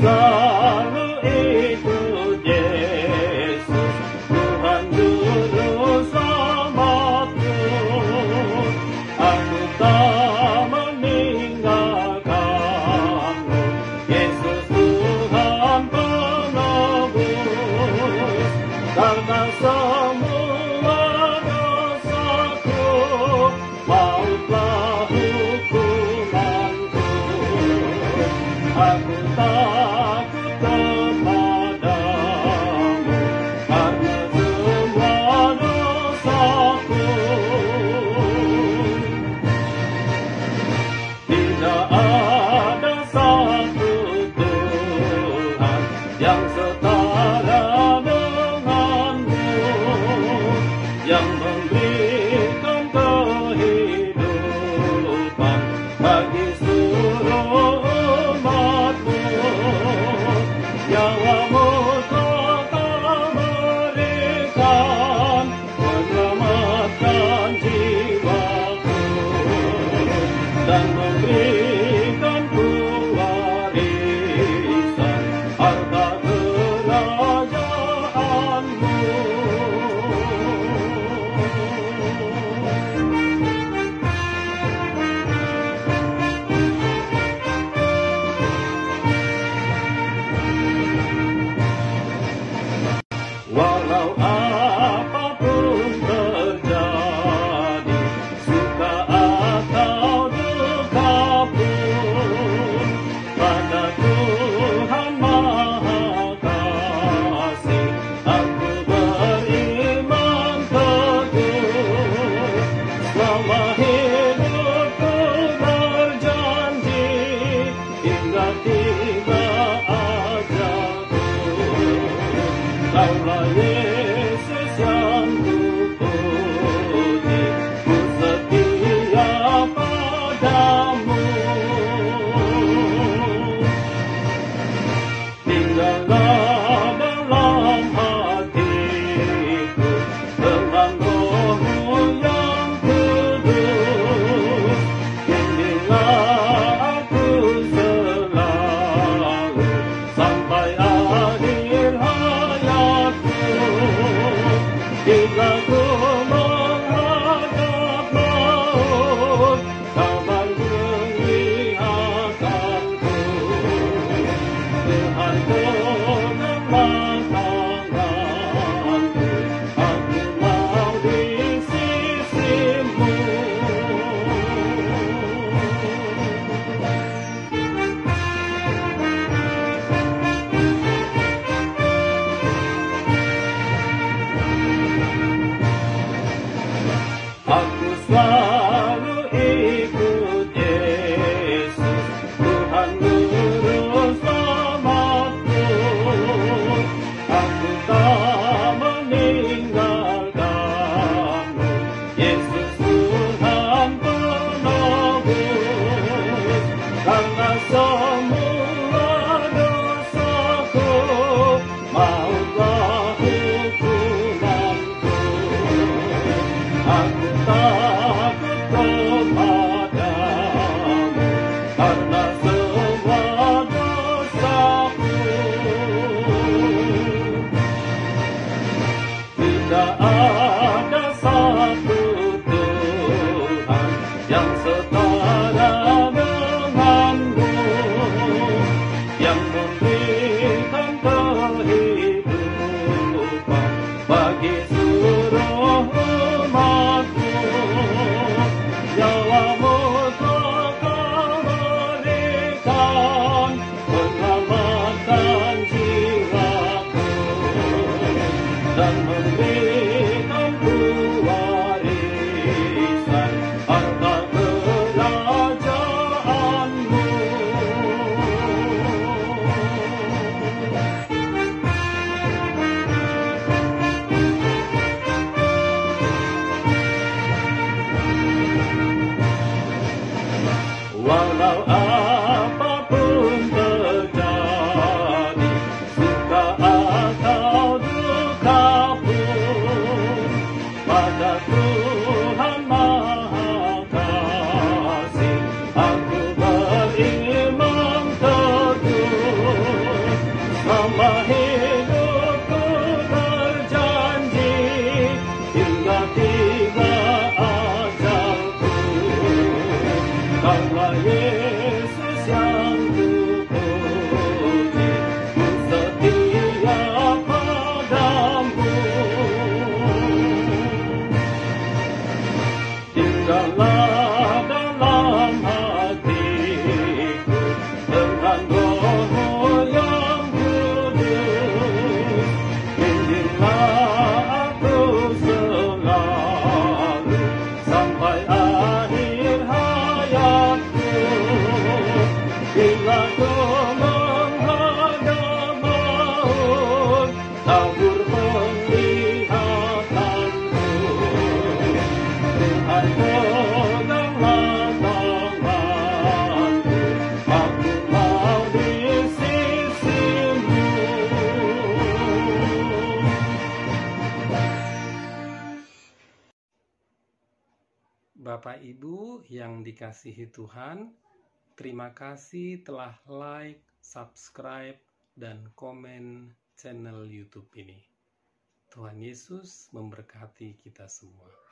selalu ikut Yesus, Tuhan Juru Selamatku. Aku tak meninggalkanmu, Yesus Tuhan penebus. Karena semua dosaku, mautlah hukumanku. Aku takut kepadamu, karena semua dosaku. Tidak ada satu Tuhan yang setara denganmu, yang memberikan kehidupan bagi seluruh umatmu. Nyawamu telah berikan, menyelamatkan jiwaku, dan memberikanku warisan harta kerajaanmu. Walau apapun terjadi, suka atau duka pun, pada Tuhan Maha Kasih aku beriman teguh. Selama hidupku berjanji, hingga tiba ajalku. Kaulah Yesus yang kupuji, ku setia padamu. Tinggallah dalam hatiku dengan Roh-Mu yang kudus. Bimbinglah aku selalu sampai akhir hayatku. Bila ku menghadap maut, kabar mengingatkanku. Tuhan genggam tanganku, aku mau di sisimu. Aku selalu ikut Yesus, Tuhan Juru Selamatku. Aku tak meninggalkanmu, Yesus Tuhan penebus. Karena semua dosaku, mautlah hukumanku. Aku takut kepadamu, karena semua dosaku. Tidak ada satu Tuhan yang setara denganmu, yang memberikan kehidupan bagi seluruh umatmu. Nyawamu telah berikan, menyelamatkan jiwaku, dan memberikanku warisan harta kerajaanmu. Bapak Ibu yang dikasihi Tuhan, terima kasih telah like, subscribe, dan komen channel YouTube ini. Tuhan Yesus memberkati kita semua.